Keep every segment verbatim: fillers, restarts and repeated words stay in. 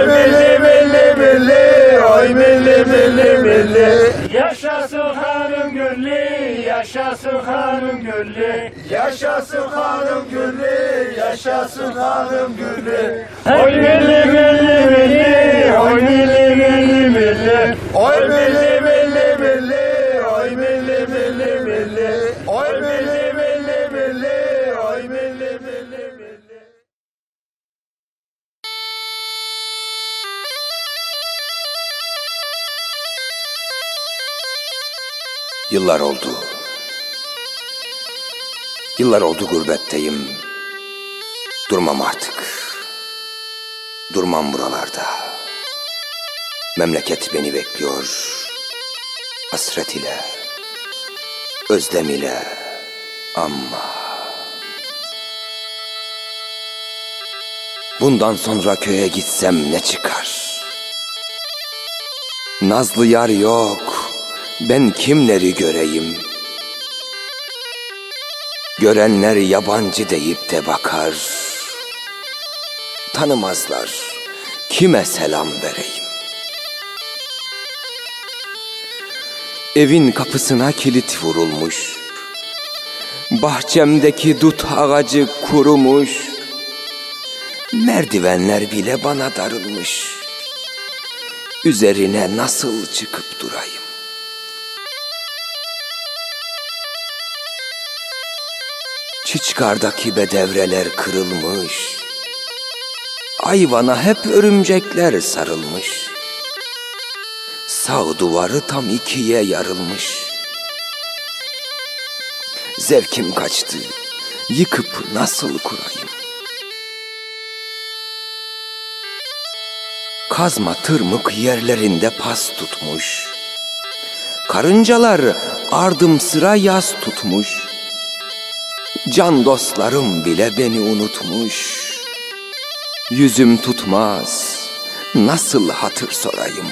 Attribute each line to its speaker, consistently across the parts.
Speaker 1: Oy milli milli milli, oy milli milli milli.
Speaker 2: Yaşasın hanım Güllü, yaşasın hanım Güllü.
Speaker 1: Yaşasın hanım Güllü, yaşasın hanım Güllü.
Speaker 2: Oy milli milli milli, oy milli milli milli.
Speaker 1: Oy milli milli milli, oy milli milli milli. Oy milli milli milli, oy milli milli milli.
Speaker 3: Yıllar oldu. Yıllar oldu gurbetteyim. Durmam artık. Durmam buralarda. Memleket beni bekliyor. Hasret ile, özlem ile ama. Bundan sonra köye gitsem ne çıkar? Nazlı yar yok. Ben kimleri göreyim? Görenler yabancı deyip de bakar. Tanımazlar. Kime selam vereyim? Evin kapısına kilit vurulmuş. Bahçemdeki dut ağacı kurumuş. Merdivenler bile bana darılmış. Üzerine nasıl çıkıp durayım? Çiçkardaki bedevreler kırılmış. Ayvana hep örümcekler sarılmış. Sağ duvarı tam ikiye yarılmış. Zevkim kaçtı. Yıkıp nasıl kurayım? Kazma tırmık yerlerinde pas tutmuş. Karıncalar ardım sıra yas tutmuş. Can dostlarım bile beni unutmuş. Yüzüm tutmaz, nasıl hatır sorayım?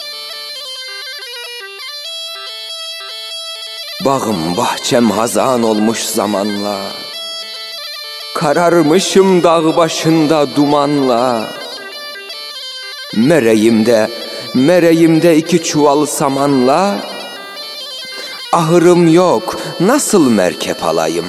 Speaker 3: Bağım bahçem hazan olmuş zamanla. Kararmışım dağ başında dumanla. Mereğimde, mereğimde iki çuval samanla. Ahırım yok, nasıl merkep alayım?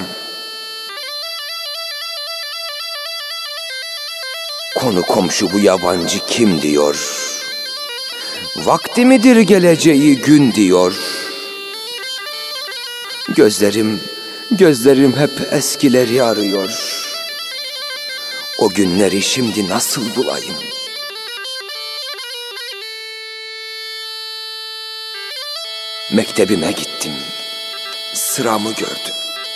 Speaker 3: Konu komşu bu yabancı kim diyor? Vakti midir geleceği gün diyor. Gözlerim, gözlerim hep eskileri arıyor. O günleri şimdi nasıl bulayım? Mektebime gittim, sıramı gördüm.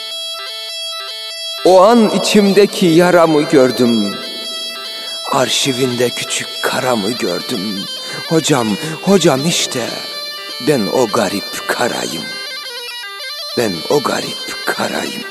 Speaker 3: O an içimdeki yaramı gördüm. Arşivinde küçük karamı gördüm. Hocam, hocam işte ben o garip karayım. Ben o garip karayım.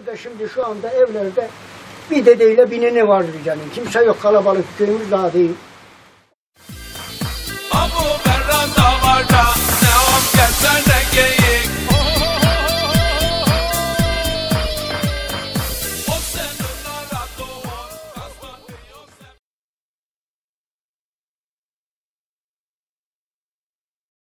Speaker 4: köyümüzde şimdi şu anda evlerde bir dedeyle bir nene vardır canım. Kimse yok, kalabalık köyümüz daha değil.
Speaker 5: Abu Berran davarda, devam gelsen